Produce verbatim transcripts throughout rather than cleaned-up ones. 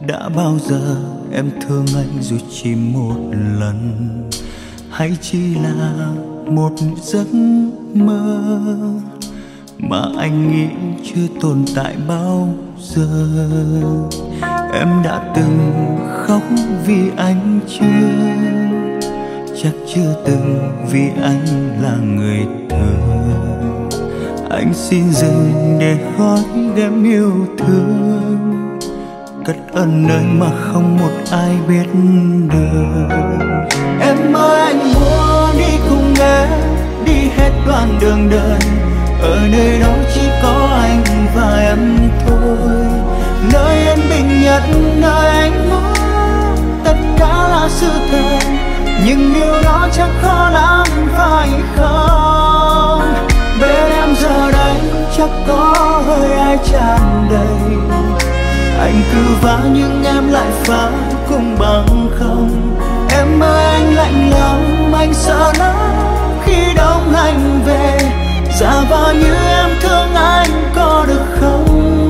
Đã bao giờ em thương anh dù chỉ một lần, hay chỉ là một giấc mơ mà anh nghĩ chưa tồn tại bao giờ. Em đã từng khóc vì anh chưa, chắc chưa từng vì anh là người thơ. Anh xin dừng để gói ghém yêu thương, cất ẩn nơi mà không một ai biết được. Em ơi anh muốn đi cùng em, đi hết đoạn đường đời. Ở nơi đó chỉ có anh và em thôi, nơi yên bình nhất, nơi anh muốn tất cả là sự thật. Nhưng điều đó chắc khó lắm phải không? Bên em giờ đây chắc có hơi ai tràn đầy. Anh cứ vã nhưng em lại phá cùng bằng không. Em ơi anh lạnh lắm, anh sợ lắm khi đông anh về. Giả vờ như em thương anh có được không?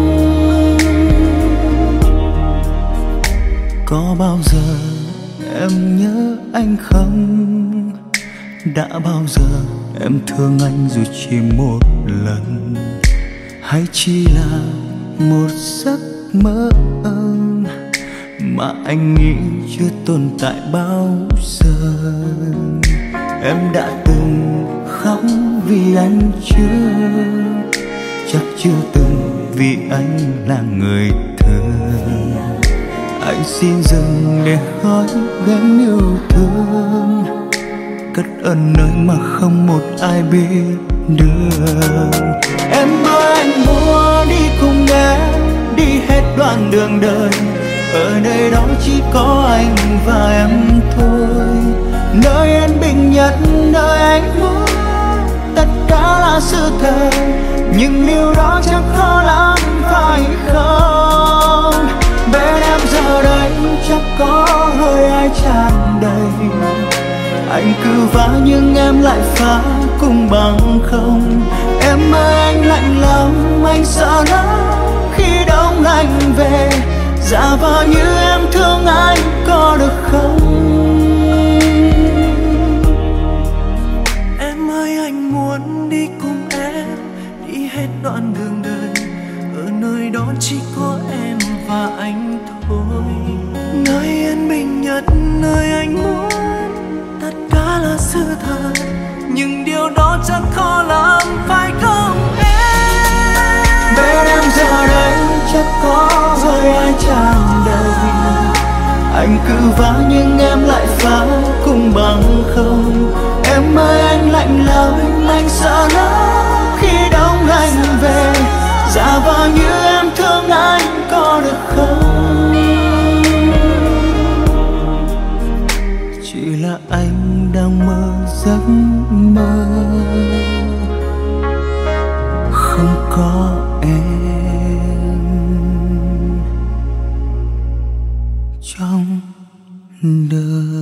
Có bao giờ em nhớ anh không? Đã bao giờ em thương anh dù chỉ một lần, hay chỉ là một giấc mơ mà anh nghĩ chưa tồn tại bao giờ. Em đã từng khóc vì anh chưa, chắc chưa từng vì anh là người thơ. Anh xin dừng để gói ghém yêu thương, cất ẩn nơi mà không một ai biết được. Em ơi anh muốn đi cùng em, đi hết đoạn đường đời. Ở nơi đó chỉ có anh và em thôi, nơi yên bình nhất, nơi anh muốn tất cả là sự thật. Nhưng điều đó chắc khó lắm phải không? Bên em giờ đây chắc có hơi ai tràn đầy. Anh cứ vã nhưng em lại phá cùng bằng không. Em ơi anh lạnh lắm, anh sợ lắm khi đông anh về. Giả vờ như em thương anh có được không? Em ơi anh muốn đi cùng em, đi hết đoạn đường đời. Ở nơi đó chỉ có em và anh thôi, nơi yên bình nhất, nơi anh muốn tất cả là sự thật. Nhưng điều đó chắc khó lắm phải không em? Bên em giờ đây chắc có hơi ai tràn đầy. Anh cứ vã nhưng em lại phá cùng bằng không. Em ơi anh lạnh lắm, anh sợ lắm khi đông anh về. Giả vờ như em thương anh có được không? Chỉ là anh đang mơ giấc mơ, không có em trong đời.